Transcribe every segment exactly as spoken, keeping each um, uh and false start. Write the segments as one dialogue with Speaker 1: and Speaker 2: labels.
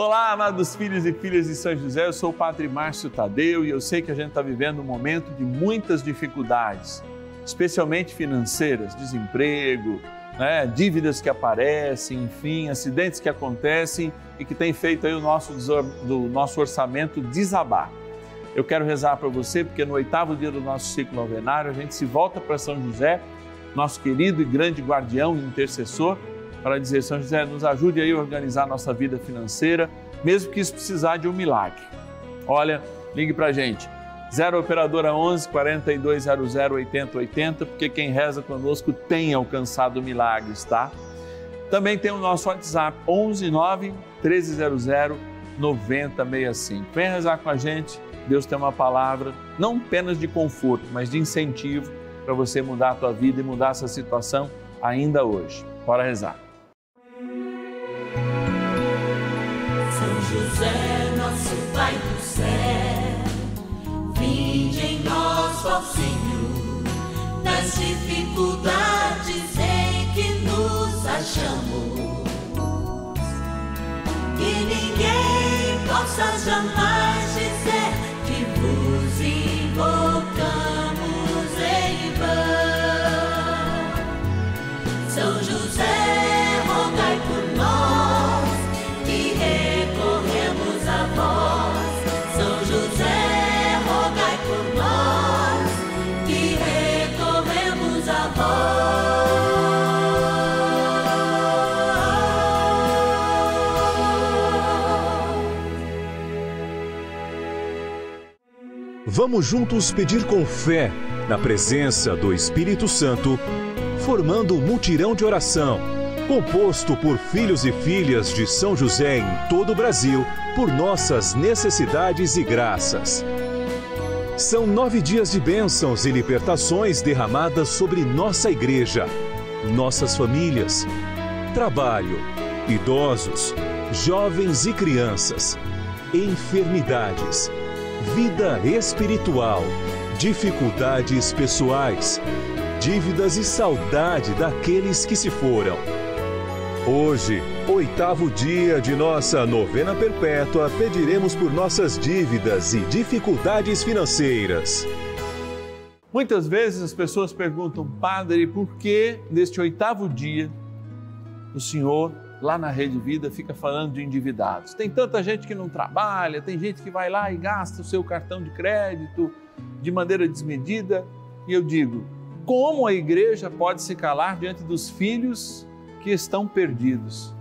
Speaker 1: Olá, amados filhos e filhas de São José, eu sou o Padre Márcio Tadeu e eu sei que a gente está vivendo um momento de muitas dificuldades, especialmente financeiras, desemprego, né, dívidas que aparecem, enfim, acidentes que acontecem e que tem feito aí o nosso, do nosso orçamento desabar. Eu quero rezar para você porque no oitavo dia do nosso ciclo novenário a gente se volta para São José, nosso querido e grande guardião e intercessor, para dizer: São José, nos ajude aí a organizar a nossa vida financeira, mesmo que isso precisar de um milagre. Olha, ligue para a gente, zero operadora onze, quarenta e dois zero zero, oitenta oitenta, porque quem reza conosco tem alcançado milagres, tá? Também tem o nosso WhatsApp, onze nove, treze zero zero, noventa sessenta e cinco. Vem rezar com a gente, Deus tem uma palavra, não apenas de conforto, mas de incentivo para você mudar a tua vida e mudar essa situação ainda hoje. Bora rezar.
Speaker 2: José, nosso Pai do céu, vinde em nós, ó Senhor, nas dificuldades em que nos achamos, que ninguém possa jamais dizer que vos invocamos em vão. São José, rogai por nós, que recorremos a vós. São José, rogai por nós, que recorremos a
Speaker 3: vós. Vamos juntos pedir com fé, na presença do Espírito Santo, formando um mutirão de oração, composto por filhos e filhas de São José em todo o Brasil, por nossas necessidades e graças. São nove dias de bênçãos e libertações derramadas sobre nossa igreja, nossas famílias, trabalho, idosos, jovens e crianças, enfermidades, vida espiritual, dificuldades pessoais, dívidas e saudade daqueles que se foram. Hoje, oitavo dia de nossa novena perpétua, pediremos por nossas dívidas e dificuldades financeiras.
Speaker 1: Muitas vezes as pessoas perguntam: Padre, por que neste oitavo dia o senhor, lá na Rede Vida, fica falando de endividados? Tem tanta gente que não trabalha, tem gente que vai lá e gasta o seu cartão de crédito de maneira desmedida. E eu digo: como a igreja pode se calar diante dos filhos que estão perdidos?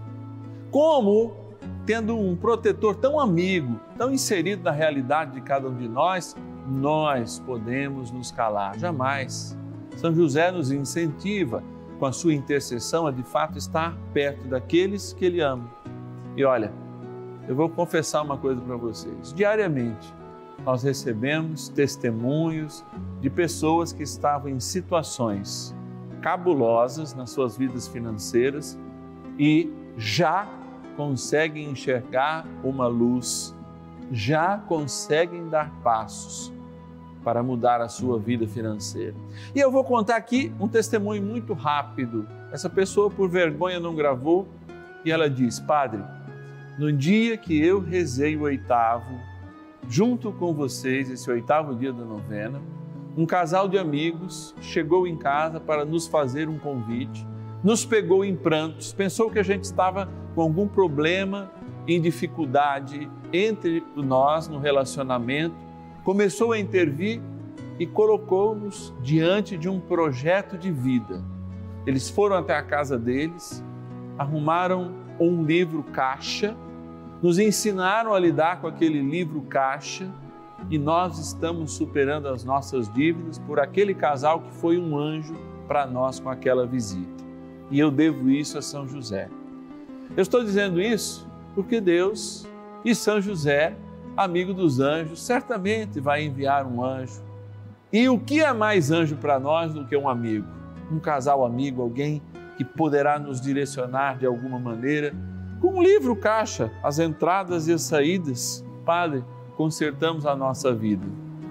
Speaker 1: Como, tendo um protetor tão amigo, tão inserido na realidade de cada um de nós, nós podemos nos calar? Jamais. São José nos incentiva, com a sua intercessão, a de fato estar perto daqueles que ele ama. E olha, eu vou confessar uma coisa para vocês. Diariamente, nós recebemos testemunhos de pessoas que estavam em situações cabulosas nas suas vidas financeiras e já conseguem enxergar uma luz, já conseguem dar passos para mudar a sua vida financeira. E eu vou contar aqui um testemunho muito rápido. Essa pessoa, por vergonha, não gravou e ela diz: Padre, no dia que eu rezei o oitavo, junto com vocês, esse oitavo dia da novena, um casal de amigos chegou em casa para nos fazer um convite, nos pegou em prantos, pensou que a gente estava com algum problema, em dificuldade entre nós no relacionamento, começou a intervir e colocou-nos diante de um projeto de vida. Eles foram até a casa deles, arrumaram um livro caixa, nos ensinaram a lidar com aquele livro caixa e nós estamos superando as nossas dívidas por aquele casal que foi um anjo para nós com aquela visita. E eu devo isso a São José. Eu estou dizendo isso porque Deus e São José, amigo dos anjos, certamente vai enviar um anjo. E o que é mais anjo para nós do que um amigo? Um casal amigo, alguém que poderá nos direcionar de alguma maneira. Com um livro caixa, as entradas e as saídas, Padre, consertamos a nossa vida.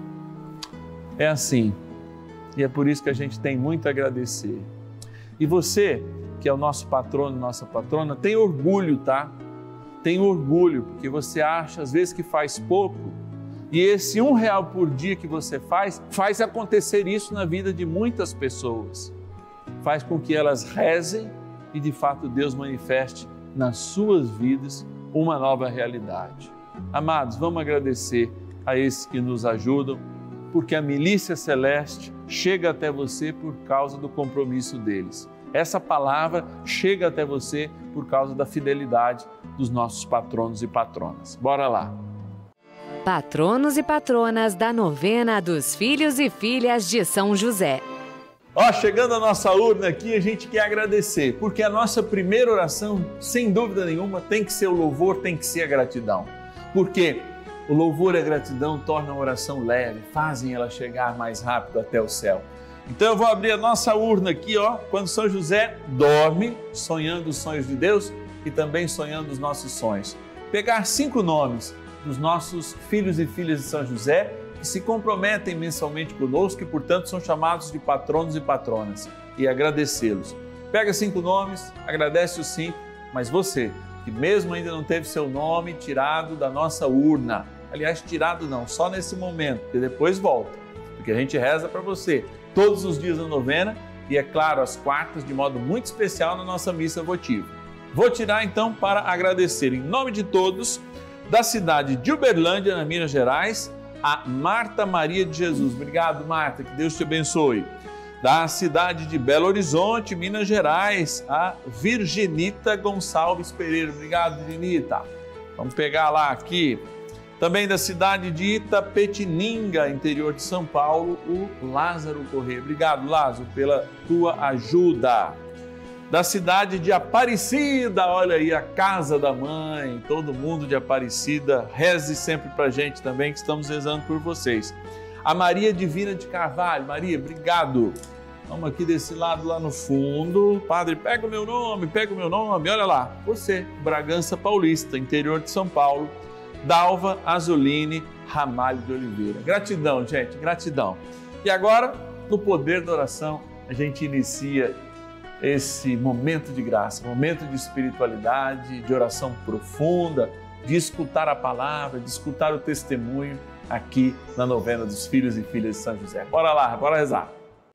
Speaker 1: É assim, e é por isso que a gente tem muito a agradecer. E você, que é o nosso patrono, nossa patrona, tem orgulho, tá? tem orgulho, porque você acha às vezes que faz pouco, e esse um real por dia que você faz, faz acontecer isso na vida de muitas pessoas. Faz com que elas rezem e de fato Deus manifeste nas suas vidas uma nova realidade. Amados, vamos agradecer a esses que nos ajudam, porque a milícia celeste chega até você por causa do compromisso deles. Essa palavra chega até você por causa da fidelidade dos nossos patronos e patronas. Bora lá!
Speaker 4: Patronos e patronas da novena dos filhos e filhas de São José.
Speaker 1: Ó, chegando a nossa urna aqui, a gente quer agradecer, porque a nossa primeira oração, sem dúvida nenhuma, tem que ser o louvor, tem que ser a gratidão. Porque o louvor e a gratidão tornam a oração leve, fazem ela chegar mais rápido até o céu. Então eu vou abrir a nossa urna aqui, ó, quando São José dorme, sonhando os sonhos de Deus e também sonhando os nossos sonhos. Pegar cinco nomes dos nossos filhos e filhas de São José, que se comprometem mensalmente conosco e, portanto, são chamados de patronos e patronas, e agradecê-los. Pega cinco nomes, agradece os cinco, mas você, que mesmo ainda não teve seu nome tirado da nossa urna, aliás, tirado não, só nesse momento, porque depois volta, porque a gente reza para você todos os dias da novena e, é claro, às quartas, de modo muito especial na nossa missa votiva. Vou tirar então para agradecer em nome de todos, da cidade de Uberlândia, na Minas Gerais, a Marta Maria de Jesus. Obrigado, Marta, que Deus te abençoe. Da cidade de Belo Horizonte, Minas Gerais, a Virginita Gonçalves Pereira. Obrigado, Virginita. Vamos pegar lá aqui. Também da cidade de Itapetininga, interior de São Paulo, o Lázaro Corrêa. Obrigado, Lázaro, pela tua ajuda. Da cidade de Aparecida, olha aí, a casa da mãe, todo mundo de Aparecida, reze sempre para a gente também, que estamos rezando por vocês. A Maria Divina de Carvalho, Maria, obrigado. Vamos aqui desse lado, lá no fundo. Padre, pega o meu nome, pega o meu nome, olha lá, você, Bragança Paulista, interior de São Paulo, Dalva Azoline Ramalho de Oliveira. Gratidão, gente, gratidão. E agora, no poder da oração, a gente inicia esse momento de graça, momento de espiritualidade, de oração profunda, de escutar a palavra, de escutar o testemunho aqui na novena dos filhos e filhas de São José. Bora lá, bora rezar.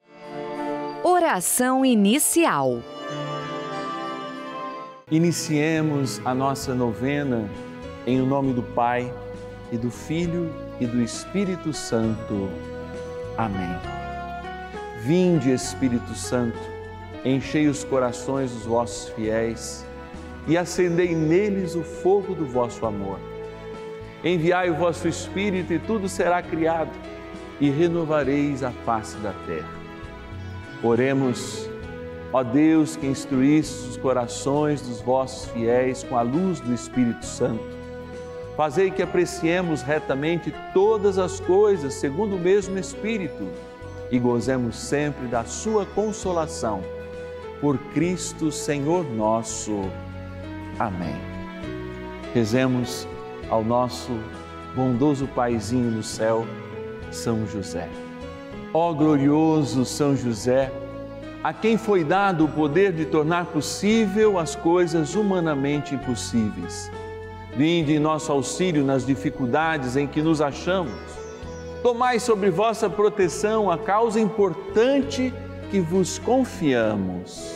Speaker 4: Oração inicial.
Speaker 1: Iniciemos a nossa novena em nome do Pai e do Filho e do Espírito Santo. Amém. Vinde, Espírito Santo, enchei os corações dos vossos fiéis e acendei neles o fogo do vosso amor. Enviai o vosso Espírito e tudo será criado e renovareis a face da terra. Oremos, ó Deus, que instruísse os corações dos vossos fiéis com a luz do Espírito Santo. Fazei que apreciemos retamente todas as coisas segundo o mesmo Espírito e gozemos sempre da sua consolação. Por Cristo, Senhor nosso. Amém. Rezemos ao nosso bondoso Paizinho no céu, São José. Ó glorioso São José, a quem foi dado o poder de tornar possível as coisas humanamente impossíveis. Vinde em nosso auxílio nas dificuldades em que nos achamos. Tomai sobre vossa proteção a causa importante que vos confiamos.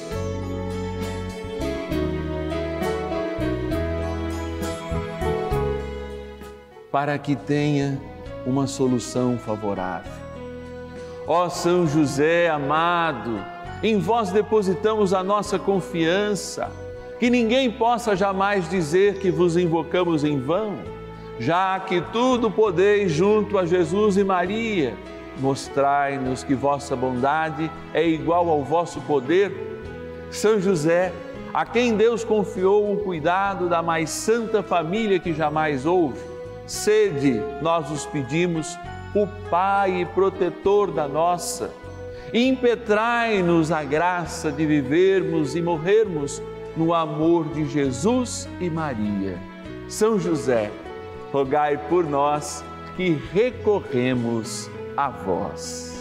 Speaker 1: Para que tenha uma solução favorável. Ó São José amado, em vós depositamos a nossa confiança, que ninguém possa jamais dizer que vos invocamos em vão, já que tudo podeis junto a Jesus e Maria. Mostrai-nos que vossa bondade é igual ao vosso poder. São José, a quem Deus confiou o cuidado da mais santa família que jamais houve, sede, nós os pedimos, o Pai e protetor da nossa, e impetrai-nos a graça de vivermos e morrermos no amor de Jesus e Maria. São José, rogai por nós que recorremos a vós.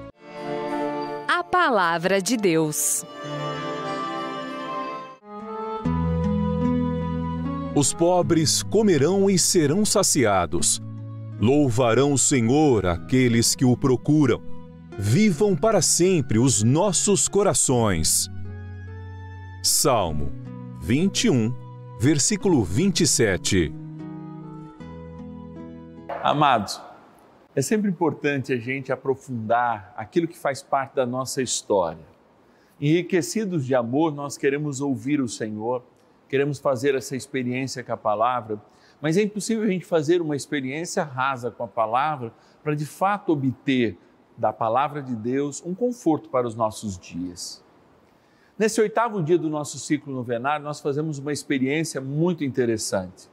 Speaker 4: A Palavra de Deus.
Speaker 3: Os pobres comerão e serão saciados. Louvarão o Senhor aqueles que o procuram. Vivam para sempre os nossos corações. Salmo vinte e um, versículo vinte e sete.
Speaker 1: Amados, é sempre importante a gente aprofundar aquilo que faz parte da nossa história. Enriquecidos de amor, nós queremos ouvir o Senhor, queremos fazer essa experiência com a palavra, mas é impossível a gente fazer uma experiência rasa com a palavra para de fato obter da palavra de Deus um conforto para os nossos dias. Nesse oitavo dia do nosso ciclo novenário, nós fazemos uma experiência muito interessante.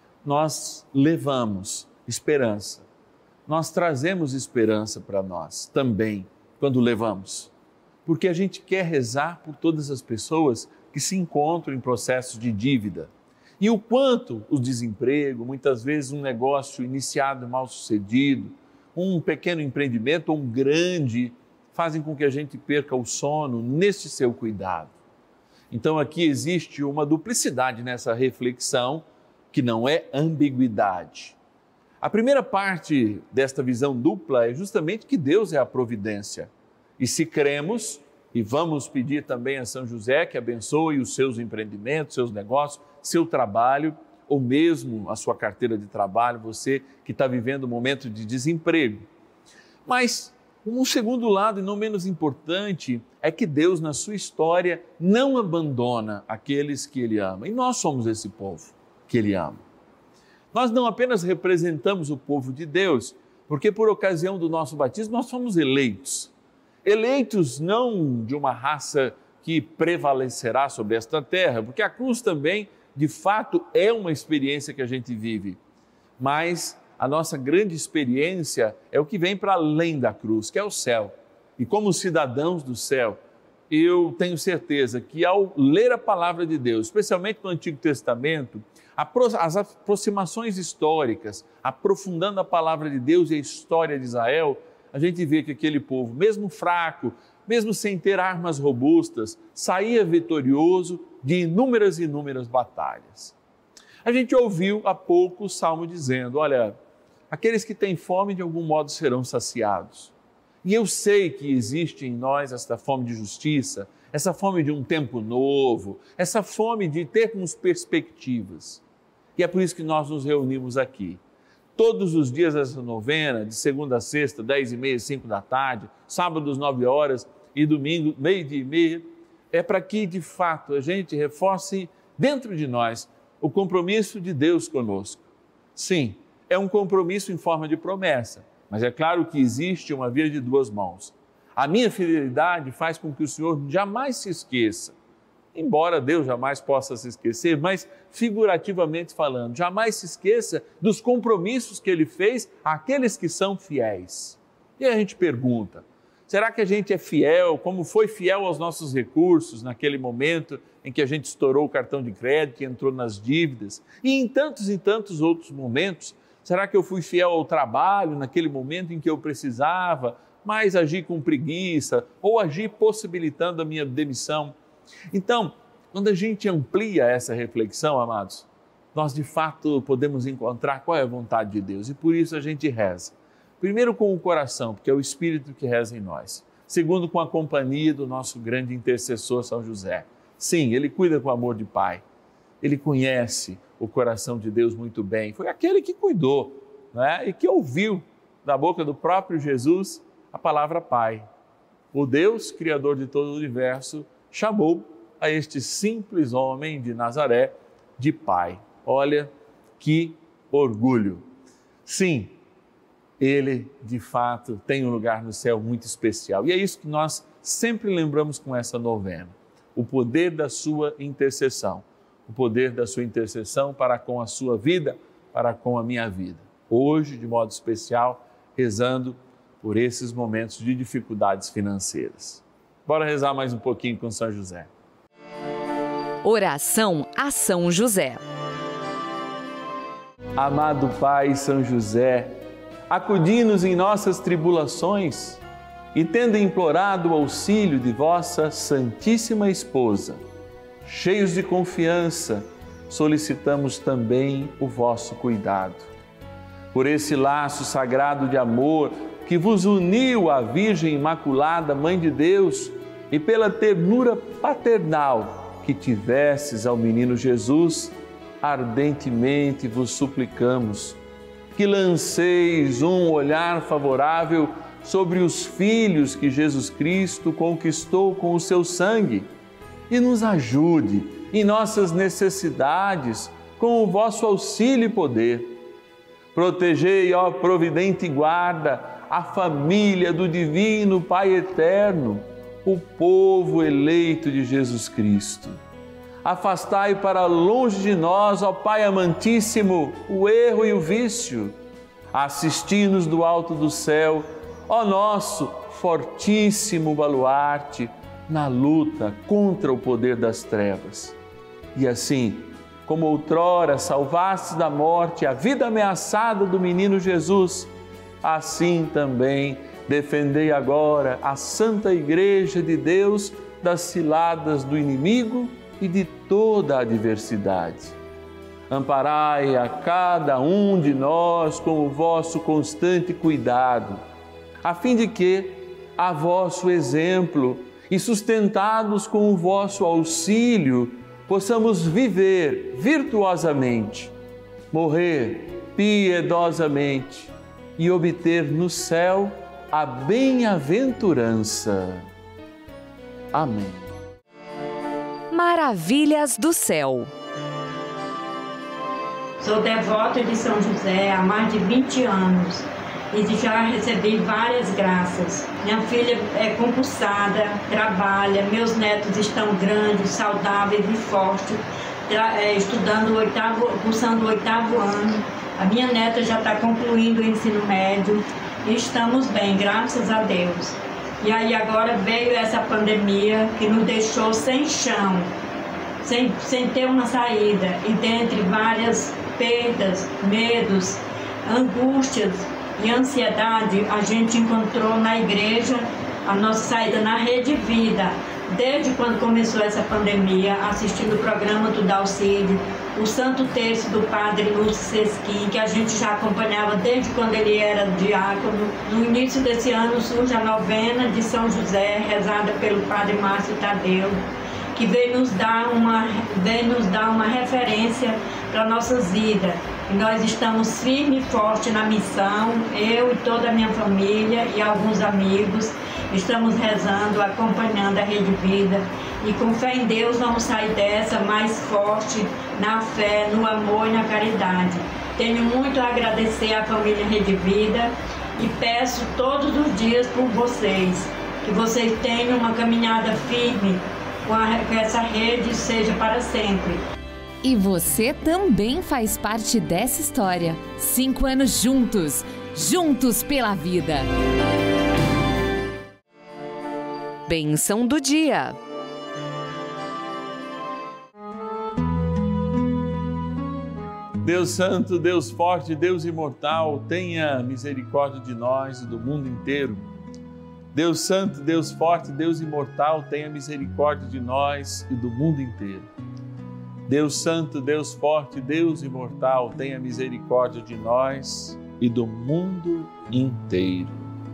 Speaker 1: Nós levamos esperança, nós trazemos esperança para nós também quando levamos, porque a gente quer rezar por todas as pessoas que se encontram em processos de dívida. E o quanto o desemprego, muitas vezes um negócio iniciado mal sucedido, um pequeno empreendimento ou um grande, fazem com que a gente perca o sono neste seu cuidado. Então aqui existe uma duplicidade nessa reflexão que não é ambiguidade. A primeira parte desta visão dupla é justamente que Deus é a providência. E se cremos, e vamos pedir também a São José que abençoe os seus empreendimentos, seus negócios, seu trabalho, ou mesmo a sua carteira de trabalho, você que está vivendo um momento de desemprego. Mas um segundo lado, e não menos importante, é que Deus, na sua história, não abandona aqueles que Ele ama. E nós somos esse povo que Ele ama. Nós não apenas representamos o povo de Deus, porque por ocasião do nosso batismo nós fomos eleitos. Eleitos não de uma raça que prevalecerá sobre esta terra, porque a cruz também, de fato, é uma experiência que a gente vive. Mas a nossa grande experiência é o que vem para além da cruz, que é o céu. E como cidadãos do céu, eu tenho certeza que ao ler a palavra de Deus, especialmente no Antigo Testamento, as aproximações históricas, aprofundando a palavra de Deus e a história de Israel, a gente vê que aquele povo, mesmo fraco, mesmo sem ter armas robustas, saía vitorioso de inúmeras e inúmeras batalhas. A gente ouviu há pouco o Salmo dizendo, olha, aqueles que têm fome de algum modo serão saciados. E eu sei que existe em nós esta fome de justiça, essa fome de um tempo novo, essa fome de termos perspectivas. E é por isso que nós nos reunimos aqui. Todos os dias dessa novena, de segunda a sexta, dez e meia, cinco da tarde, sábados, nove horas e domingo, meio-dia e meia, é para que, de fato, a gente reforce dentro de nós o compromisso de Deus conosco. Sim, é um compromisso em forma de promessa, mas é claro que existe uma via de duas mãos. A minha fidelidade faz com que o Senhor jamais se esqueça, embora Deus jamais possa se esquecer, mas figurativamente falando, jamais se esqueça dos compromissos que Ele fez àqueles que são fiéis. E a gente pergunta, será que a gente é fiel, como foi fiel aos nossos recursos naquele momento em que a gente estourou o cartão de crédito e entrou nas dívidas? E em tantos e tantos outros momentos, será que eu fui fiel ao trabalho naquele momento em que eu precisava, mas agi com preguiça ou agi possibilitando a minha demissão? Então, quando a gente amplia essa reflexão, amados, nós de fato podemos encontrar qual é a vontade de Deus e por isso a gente reza. Primeiro com o coração, porque é o Espírito que reza em nós. Segundo, com a companhia do nosso grande intercessor São José. Sim, ele cuida com amor de pai. Ele conhece o coração de Deus muito bem. Foi aquele que cuidou, né? E que ouviu da boca do próprio Jesus a palavra Pai. O Deus, Criador de todo o universo, chamou a este simples homem de Nazaré de Pai. Olha que orgulho. Sim, ele de fato tem um lugar no céu muito especial. E é isso que nós sempre lembramos com essa novena. O poder da sua intercessão. O poder da sua intercessão para com a sua vida, para com a minha vida. Hoje, de modo especial, rezando por esses momentos de dificuldades financeiras. Bora rezar mais um pouquinho com São José.
Speaker 4: Oração a São José.
Speaker 1: Amado Pai São José, acudi-nos em nossas tribulações e, tendo implorado o auxílio de vossa Santíssima Esposa, cheios de confiança, solicitamos também o vosso cuidado. Por esse laço sagrado de amor que vos uniu à Virgem Imaculada, Mãe de Deus, e pela ternura paternal que tivesses ao menino Jesus, ardentemente vos suplicamos que lanceis um olhar favorável sobre os filhos que Jesus Cristo conquistou com o seu sangue e nos ajude em nossas necessidades com o vosso auxílio e poder. Protegei, ó providente guarda, a família do Divino Pai Eterno, o povo eleito de Jesus Cristo. Afastai para longe de nós, ó Pai amantíssimo, o erro e o vício. Assisti-nos do alto do céu, ó nosso fortíssimo baluarte, na luta contra o poder das trevas. E assim, como outrora salvaste da morte a vida ameaçada do menino Jesus, assim também defendei agora a Santa Igreja de Deus das ciladas do inimigo e de toda a adversidade. Amparai a cada um de nós com o vosso constante cuidado, a fim de que, a vosso exemplo e sustentados com o vosso auxílio, possamos viver virtuosamente, morrer piedosamente e obter no céu a bem-aventurança. Amém.
Speaker 4: Maravilhas do céu.
Speaker 5: Sou devota de São José há mais de vinte anos e já recebi várias graças. Minha filha é concursada, trabalha, meus netos estão grandes, saudáveis e fortes, estudando o oitavo, cursando o oitavo ano. A minha neta já está concluindo o ensino médio e estamos bem, graças a Deus. E aí agora veio essa pandemia que nos deixou sem chão, sem, sem ter uma saída, e dentre várias perdas, medos, angústias e ansiedade, a gente encontrou na igreja a nossa saída na Rede Vida, desde quando começou essa pandemia, assistindo o programa do Dalcídio, o Santo Terço do Padre Lúcio Sesquim, que a gente já acompanhava desde quando ele era diácono. No início desse ano surge a novena de São José, rezada pelo Padre Márcio Tadeu, que veio nos dar uma, veio nos dar uma referência para nossas vidas. E nós estamos firme e forte na missão, eu e toda a minha família e alguns amigos, estamos rezando, acompanhando a Rede Vida, e com fé em Deus vamos sair dessa mais forte na fé, no amor e na caridade. Tenho muito a agradecer à família Rede Vida e peço todos os dias por vocês, que vocês tenham uma caminhada firme com, a, com essa rede, seja para sempre.
Speaker 6: E você também faz parte dessa história. Cinco anos juntos, juntos pela vida.
Speaker 4: Bênção do dia.
Speaker 1: Deus Santo, Deus Forte, Deus Imortal, tenha misericórdia de nós e do mundo inteiro. Deus Santo, Deus Forte, Deus Imortal, tenha misericórdia de nós e do mundo inteiro. Deus Santo, Deus Forte, Deus Imortal, tenha misericórdia de nós e do mundo inteiro.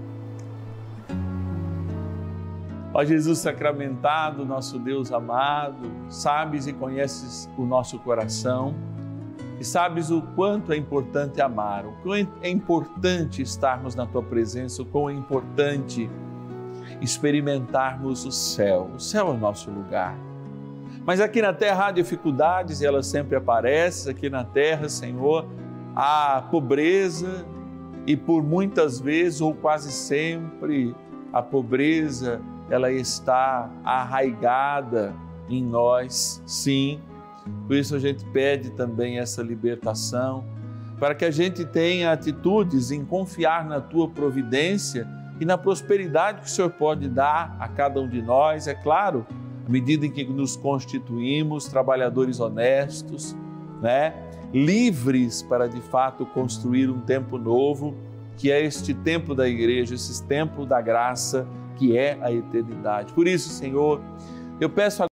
Speaker 1: Ó Jesus sacramentado, nosso Deus amado, sabes e conheces o nosso coração e sabes o quanto é importante amar, o quanto é importante estarmos na Tua presença, o quão é importante experimentarmos o céu. O céu é o nosso lugar. Mas aqui na terra há dificuldades e elas sempre aparecem. Aqui na terra, Senhor, há pobreza e por muitas vezes ou quase sempre a pobreza ela está arraigada em nós, sim. Por isso a gente pede também essa libertação, para que a gente tenha atitudes em confiar na Tua providência e na prosperidade que o Senhor pode dar a cada um de nós, é claro, à medida em que nos constituímos trabalhadores honestos, né? Livres para de fato construir um tempo novo, que é este tempo da igreja, esse tempo da graça, que é a eternidade. Por isso, Senhor, eu peço